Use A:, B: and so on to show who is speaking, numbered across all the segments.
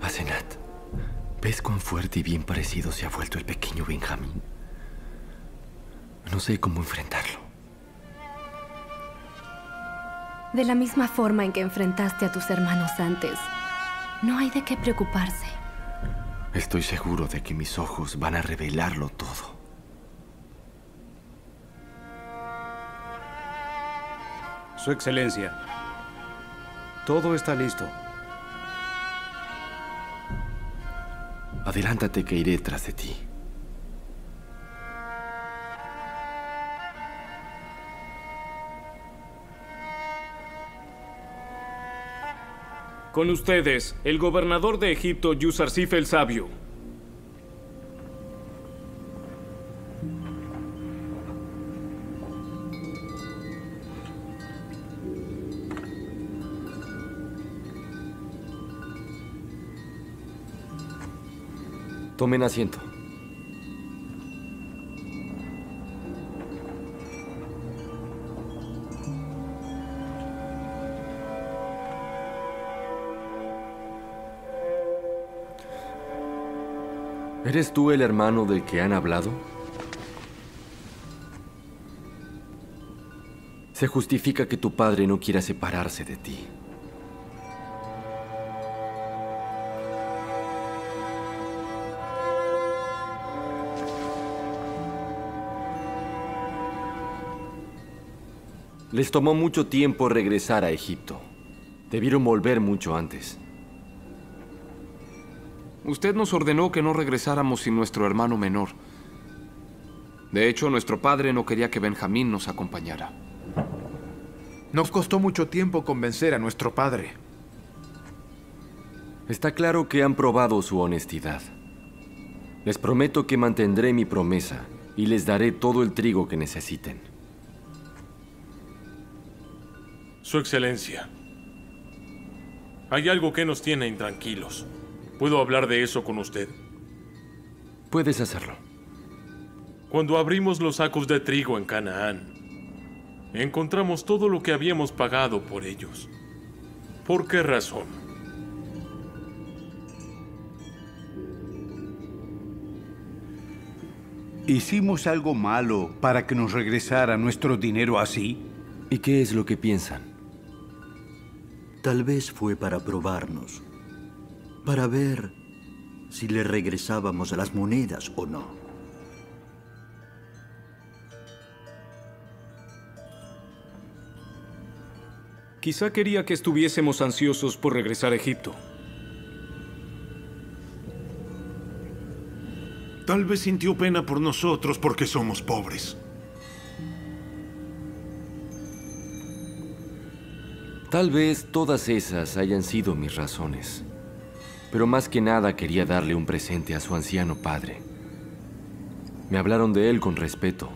A: Asenat, ¿ves cuán fuerte y bien parecido se ha vuelto el pequeño Benjamín? No sé cómo enfrentarlo.
B: De la misma forma en que enfrentaste a tus hermanos antes, no hay de qué preocuparse.
A: Estoy seguro de que mis ojos van a revelarlo todo.
C: Su Excelencia, todo está listo.
A: Adelántate que iré tras de ti.
D: Con ustedes, el gobernador de Egipto, Yuzarsif el Sabio.
A: Tomen asiento. ¿Eres tú el hermano del que han hablado? Se justifica que tu padre no quiera separarse de ti. Les tomó mucho tiempo regresar a Egipto. Debieron volver mucho antes.
E: Usted nos ordenó que no regresáramos sin nuestro hermano menor. De hecho, nuestro padre no quería que Benjamín nos acompañara.
F: Nos costó mucho tiempo convencer a nuestro padre.
A: Está claro que han probado su honestidad. Les prometo que mantendré mi promesa y les daré todo el trigo que necesiten.
G: Su Excelencia, hay algo que nos tiene intranquilos. ¿Puedo hablar de eso con usted?
A: Puedes hacerlo.
G: Cuando abrimos los sacos de trigo en Canaán, encontramos todo lo que habíamos pagado por ellos. ¿Por qué razón?
H: ¿Hicimos algo malo para que nos regresara nuestro dinero así?
A: ¿Y qué es lo que piensan?
I: Tal vez fue para probarnos, para ver si le regresábamos las monedas o no.
D: Quizá quería que estuviésemos ansiosos por regresar a Egipto.
J: Tal vez sintió pena por nosotros porque somos pobres.
A: Tal vez todas esas hayan sido mis razones. Pero más que nada quería darle un presente a su anciano padre. Me hablaron de él con respeto.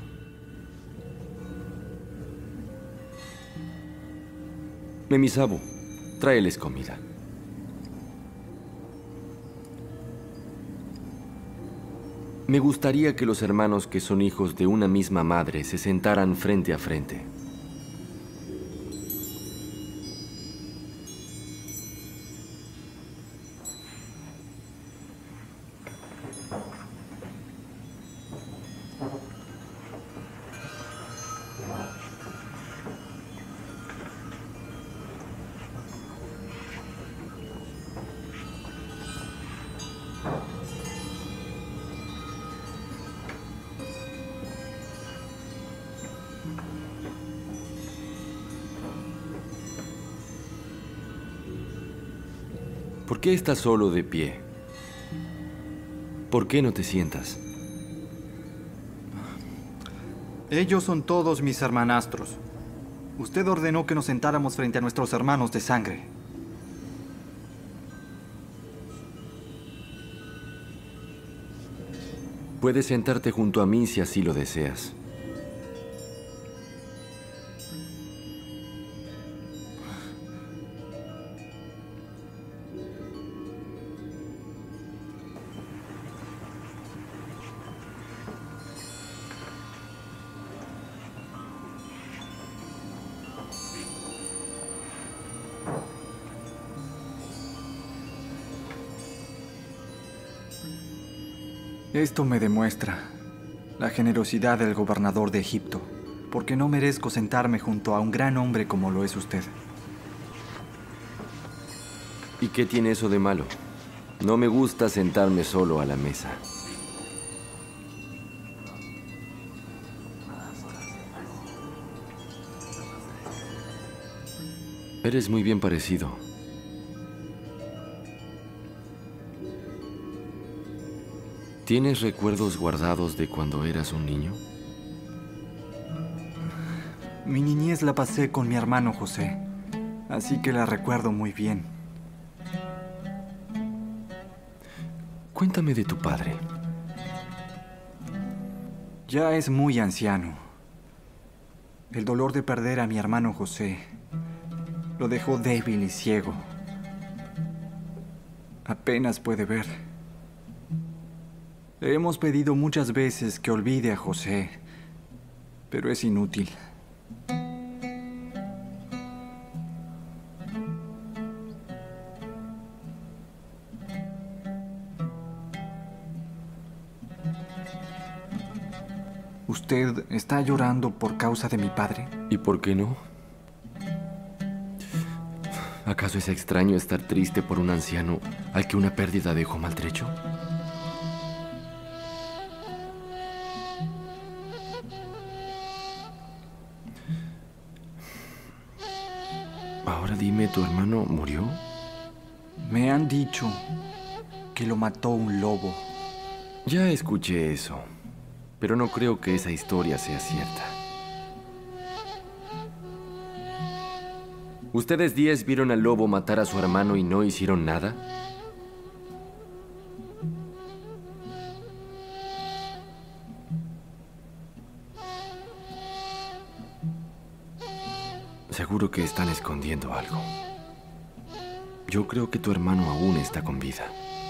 A: Memisabu, tráeles comida. Me gustaría que los hermanos que son hijos de una misma madre se sentaran frente a frente. ¿Por qué estás solo de pie? ¿Por qué no te sientas?
K: Ellos son todos mis hermanastros. Usted ordenó que nos sentáramos frente a nuestros hermanos de sangre.
A: Puedes sentarte junto a mí si así lo deseas.
K: Esto me demuestra la generosidad del gobernador de Egipto, porque no merezco sentarme junto a un gran hombre como lo es usted.
A: ¿Y qué tiene eso de malo? No me gusta sentarme solo a la mesa. Eres muy bien parecido. ¿Tienes recuerdos guardados de cuando eras un niño?
K: Mi niñez la pasé con mi hermano José, así que la recuerdo muy bien.
A: Cuéntame de tu padre.
K: Ya es muy anciano. El dolor de perder a mi hermano José lo dejó débil y ciego. Apenas puede ver. Le hemos pedido muchas veces que olvide a José, pero es inútil. ¿Usted está llorando por causa de mi padre?
A: ¿Y por qué no? ¿Acaso es extraño estar triste por un anciano al que una pérdida dejó maltrecho? Ahora dime, ¿tu hermano murió?
K: Me han dicho que lo mató un lobo.
A: Ya escuché eso, pero no creo que esa historia sea cierta. ¿Ustedes 10 vieron al lobo matar a su hermano y no hicieron nada? Seguro que están escondiendo algo. Yo creo que tu hermano aún está con vida.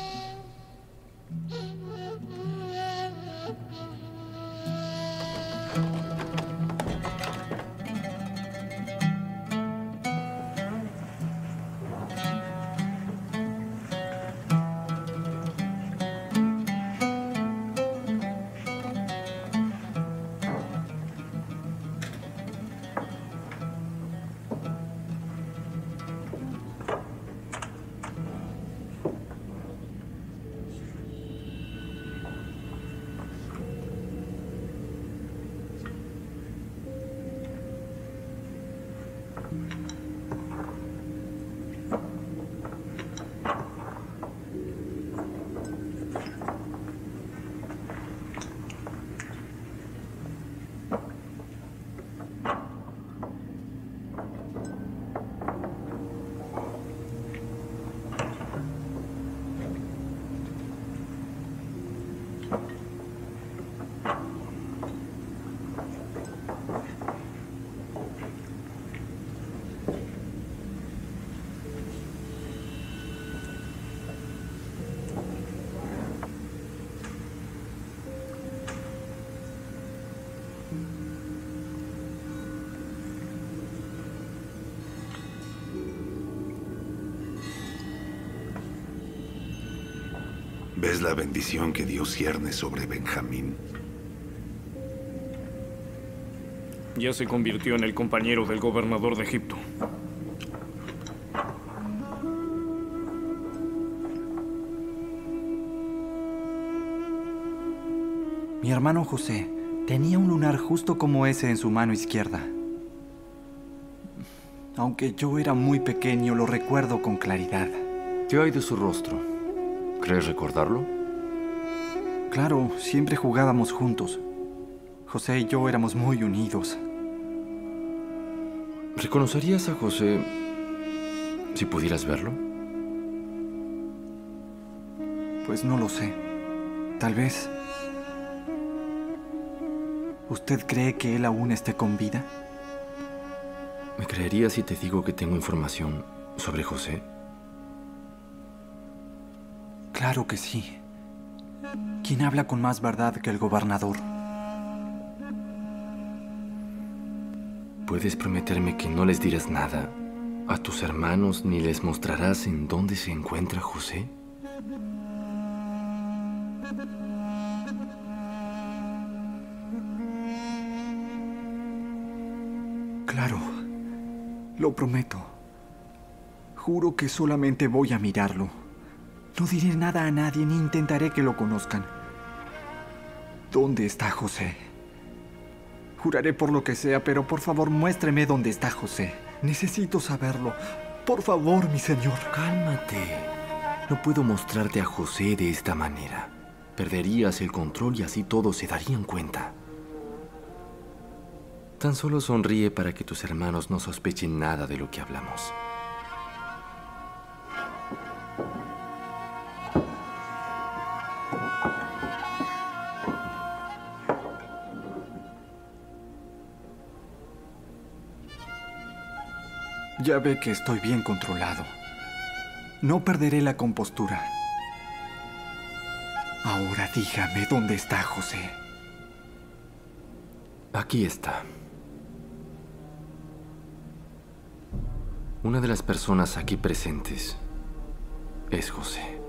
J: ¿Ves la bendición que Dios cierne sobre Benjamín?
D: Ya se convirtió en el compañero del gobernador de Egipto.
K: Mi hermano José tenía un lunar justo como ese en su mano izquierda. Aunque yo era muy pequeño, lo recuerdo con claridad.
A: ¿Qué hay de su rostro? ¿Crees recordarlo?
K: Claro, siempre jugábamos juntos. José y yo éramos muy unidos.
A: ¿Reconocerías a José si pudieras verlo?
K: Pues no lo sé. Tal vez. ¿Usted cree que él aún esté con vida?
A: ¿Me creerías si te digo que tengo información sobre José?
K: Claro que sí. ¿Quién habla con más verdad que el gobernador?
A: ¿Puedes prometerme que no les dirás nada a tus hermanos ni les mostrarás en dónde se encuentra José?
K: Claro. Lo prometo. Juro que solamente voy a mirarlo. No diré nada a nadie ni intentaré que lo conozcan. ¿Dónde está José? Juraré por lo que sea, pero por favor muéstreme dónde está José. Necesito saberlo. Por favor, mi señor.
A: Cálmate. No puedo mostrarte a José de esta manera. Perderías el control y así todos se darían cuenta. Tan solo sonríe para que tus hermanos no sospechen nada de lo que hablamos.
K: Ya ve que estoy bien controlado. No perderé la compostura. Ahora dígame dónde está José.
A: Aquí está. Una de las personas aquí presentes es José.